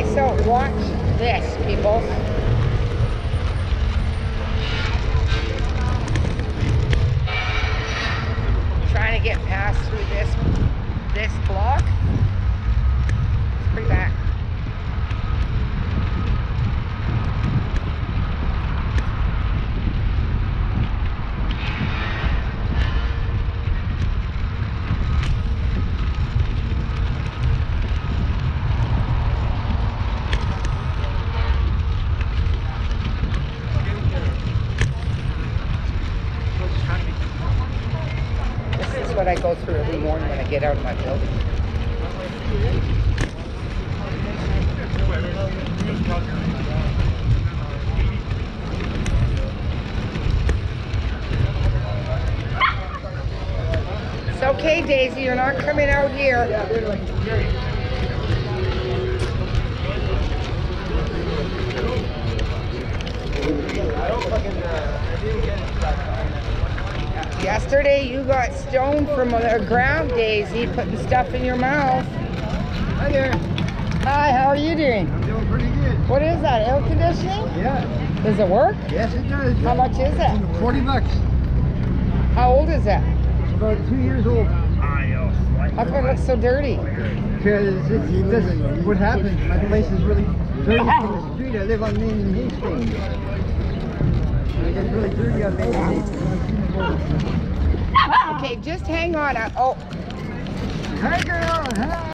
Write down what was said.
Okay, so watch this, people. Trying to get past through this block. It's pretty bad. This is what I go through every morning when I get out of my building. It's okay, Daisy, you're not coming out here. Yesterday you got stoned from the ground, Daisy, putting stuff in your mouth. Hi there. Hi, how are you doing? I'm doing pretty good. What is that, air conditioning? Yeah. Does it work? Yes, it does. How much is it? $40. How old is it? It's about 2 years old. How come it looks so dirty? Because this is what happens. My place is really dirty from the street. I live on Main and Hastings. It gets really dirty on Main and Hastings. Okay, just hang on. Oh. Hi, girl. Hi.